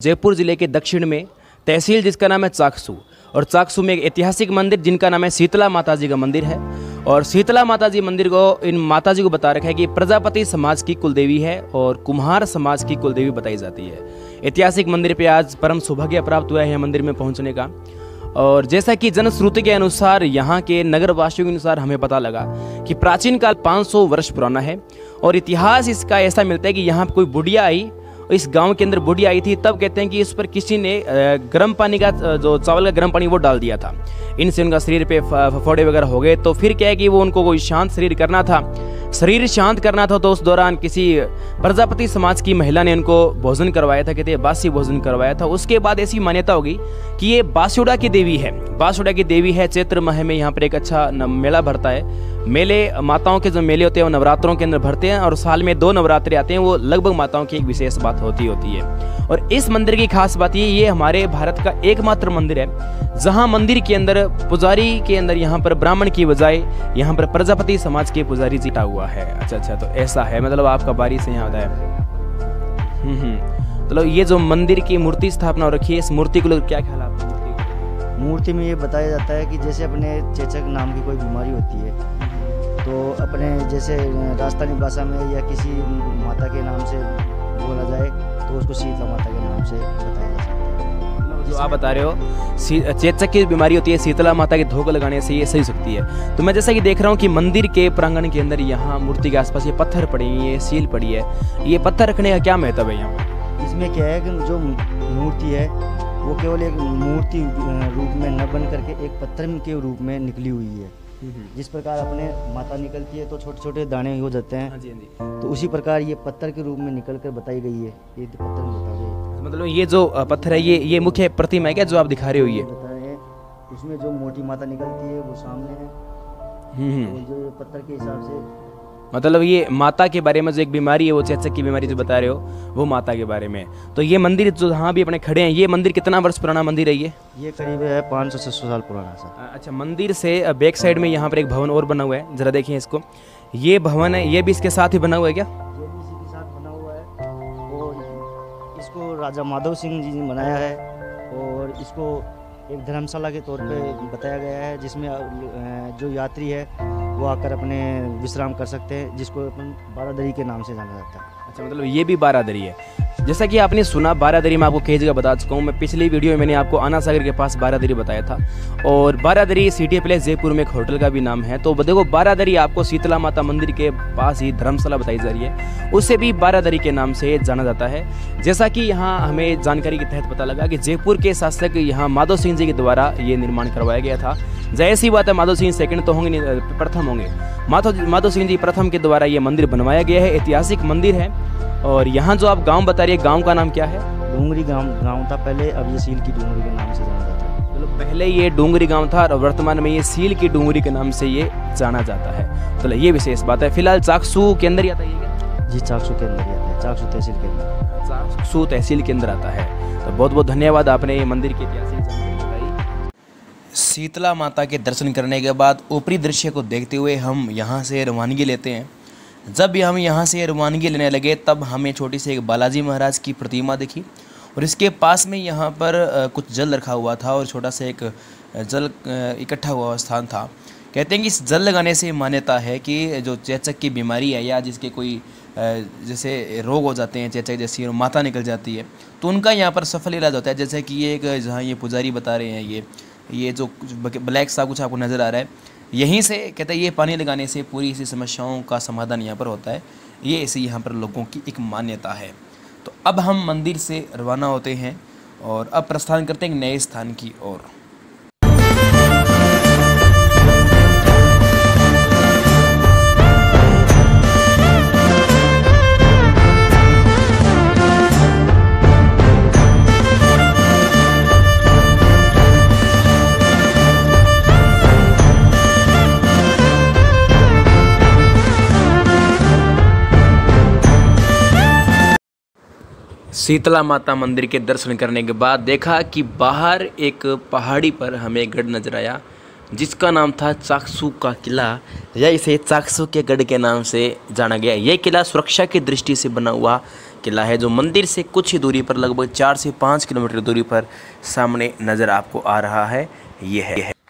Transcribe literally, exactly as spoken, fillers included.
जयपुर ज़िले के दक्षिण में तहसील जिसका नाम है चाकसू, और चाकसू में एक ऐतिहासिक मंदिर जिनका नाम है शीतला माता जी का मंदिर है। और शीतला माता जी मंदिर को इन माता जी को बता रखा है कि प्रजापति समाज की कुलदेवी है और कुम्हार समाज की कुलदेवी बताई जाती है। ऐतिहासिक मंदिर पे आज परम सौभाग्य प्राप्त हुआ है मंदिर में पहुंचने का। और जैसा कि जनश्रुति के अनुसार, यहाँ के नगरवासियों के अनुसार हमें पता लगा कि प्राचीन काल पाँच सौ वर्ष पुराना है। और इतिहास इसका ऐसा मिलता है कि यहाँ कोई बुढ़िया आई, इस गांव के अंदर बुढ़िया आई थी, तब कहते हैं कि इस पर किसी ने गर्म पानी का, जो चावल का गर्म पानी वो डाल दिया था। इनसे उनका शरीर पे फोड़े वगैरह हो गए। तो फिर क्या है कि वो उनको कोई शांत शरीर करना था, शरीर शांत करना था, तो उस दौरान किसी प्रजापति समाज की महिला ने उनको भोजन करवाया था, कहते हैं बासी भोजन करवाया था। उसके बाद ऐसी मान्यता होगी कि ये बासुड़ा की देवी है, बासुड़ा की देवी है। चैत्र माह में यहाँ पर एक अच्छा मेला भरता है। मेले, माताओं के जो मेले होते हैं वो नवरात्रों के अंदर भरते हैं, और साल में दो नवरात्रे आते हैं, वो लगभग माताओं की एक विशेष बात होती होती है। और इस मंदिर की खास बात ये ये हमारे भारत का एकमात्र मंदिर है जहां मंदिर के अंदर पुजारी के अंदर यहाँ पर ब्राह्मण की बजाय यहाँ पर प्रजापति समाज के पुजारी जीता हुआ है। अच्छा अच्छा, तो ऐसा है, मतलब आपका बारी से यहाँ आता है। हम्म हम्म मतलब ये जो मंदिर की मूर्ति स्थापना हो रखी है, इस मूर्ति को लेकर क्या ख्याल आपका? मूर्ति में ये बताया जाता है कि जैसे अपने चेचक नाम की कोई बीमारी होती है, तो अपने जैसे राजस्थानी भाषा में या किसी माता के नाम से बोला जाए तो उसको शीतला माता के नाम से बताया जा सकता है। जो आप बता रहे हो चेचक की बीमारी होती है, शीतला माता के धोखे लगाने से ये सही हो सकती है। तो मैं जैसा कि देख रहा हूँ कि मंदिर के प्रांगण के अंदर यहाँ मूर्ति के आसपास ये पत्थर पड़े हैं, ये सील पड़ी है, ये पत्थर रखने का क्या महत्व है यहाँ पर? इसमें क्या है कि जो मूर्ति है वो केवल एक मूर्ति रूप में न बन करके एक पत्थर के रूप में निकली हुई है। जिस प्रकार अपने माता निकलती है तो छोटे छोटे दाने हो जाते हैं, हाँ जी, हाँ जी। तो उसी प्रकार ये पत्थर के रूप में निकल कर बताई गई है। ये पत्थर में बता रहे हैं, मतलब ये जो पत्थर है ये ये मुख्य प्रतिमा है क्या जो आप दिखा रहे हो? ये बता रहे हैं उसमें जो मोटी माता निकलती है वो सामने है, हम्म जो पत्थर के हिसाब से, मतलब ये माता के बारे में जो एक बीमारी है वो चेचक की बीमारी जो बता रहे हो वो माता के बारे में। तो ये मंदिर जो जहाँ भी अपने खड़े हैं, ये मंदिर कितना वर्ष पुराना मंदिर है? ये ये करीब है पाँच सौ छः सौ साल पुराना सा। अच्छा, मंदिर से बैक साइड में यहाँ पर एक भवन और बना हुआ है, जरा देखिए इसको। ये भवन है, ये भी इसके साथ ही बना हुआ है क्या? ये भी इसी के साथ बना हुआ है, और इसको राजा माधव सिंह जी ने बनाया है, और इसको एक धर्मशाला के तौर पे बताया गया है, जिसमें जो यात्री है वो आकर अपने विश्राम कर सकते हैं, जिसको अपन बारादरी के नाम से जाना जाता है। अच्छा, मतलब ये भी बारादरी है। जैसा कि आपने सुना, बारादरी मैं आपको कई जगह बता चुका हूँ। मैं पिछली वीडियो में मैंने आपको आना सागर के पास बारादरी बताया था, और बारादरी सिटी प्लेस जयपुर में एक होटल का भी नाम है। तो देखो, बारादरी आपको शीतला माता मंदिर के पास ही धर्मशाला बताई जा रही है, उससे भी बारादरी के नाम से जाना जाता है। जैसा कि यहाँ हमें जानकारी के तहत पता लगा कि जयपुर के शासक यहाँ माधव सिंह जी के द्वारा ये निर्माण करवाया गया था। जाहिर सी बात है, माधव सिंह सेकंड तो होंगे नहीं, प्रथम होंगे। माधव माधव सिंह जी प्रथम के द्वारा ये मंदिर बनवाया गया है, ऐतिहासिक मंदिर है। और यहाँ जो आप गांव बता रही है, गांव का नाम क्या है? डूंगरी गांव गांव था पहले, अब ये सील की डूंगरी के नाम से जाना जाता है। मतलब पहले ये डूंगरी गांव था और वर्तमान में ये सील की डूंगरी के नाम से ये जाना जाता है। तो ये विशेष बात है। फिलहाल चाकसू के अंदर ही आता है क्या? जी, चाकसू के अंदर ही आता है, चाकसू तहसील के अंदर, चाकसू तहसील के अंदर आता है। तो बहुत बहुत धन्यवाद, आपने ये मंदिर की ऐतिहासिक जानकारी बताई। शीतला माता के दर्शन करने के बाद ऊपरी दृश्य को देखते हुए हम यहाँ से रवानगी लेते हैं। जब हम यहाँ से रवानगी लेने लगे तब हमें छोटी सी एक बालाजी महाराज की प्रतिमा दिखी, और इसके पास में यहाँ पर कुछ जल रखा हुआ था और छोटा सा एक जल इकट्ठा हुआ स्थान था। कहते हैं कि इस जल लगाने से मान्यता है कि जो चेचक की बीमारी है या जिसके कोई जैसे रोग हो जाते हैं, चेचक जैसी और माता निकल जाती है, तो उनका यहाँ पर सफल इलाज होता है। जैसे कि ये एक जहाँ ये पुजारी बता रहे हैं, ये ये जो ब्लैक सा कुछ आपको नज़र आ रहा है, यहीं से कहते हैं ये पानी लगाने से पूरी इसी समस्याओं का समाधान यहाँ पर होता है। ये ऐसी यहाँ पर लोगों की एक मान्यता है। तो अब हम मंदिर से रवाना होते हैं और अब प्रस्थान करते हैं नए स्थान की ओर। शीतला माता मंदिर के दर्शन करने के बाद देखा कि बाहर एक पहाड़ी पर हमें गढ़ नजर आया, जिसका नाम था चाकसू का किला, या इसे चाकसू के गढ़ के नाम से जाना गया। यह किला सुरक्षा की दृष्टि से बना हुआ किला है जो मंदिर से कुछ ही दूरी पर लगभग चार से पाँच किलोमीटर दूरी पर सामने नज़र आपको आ रहा है। ये है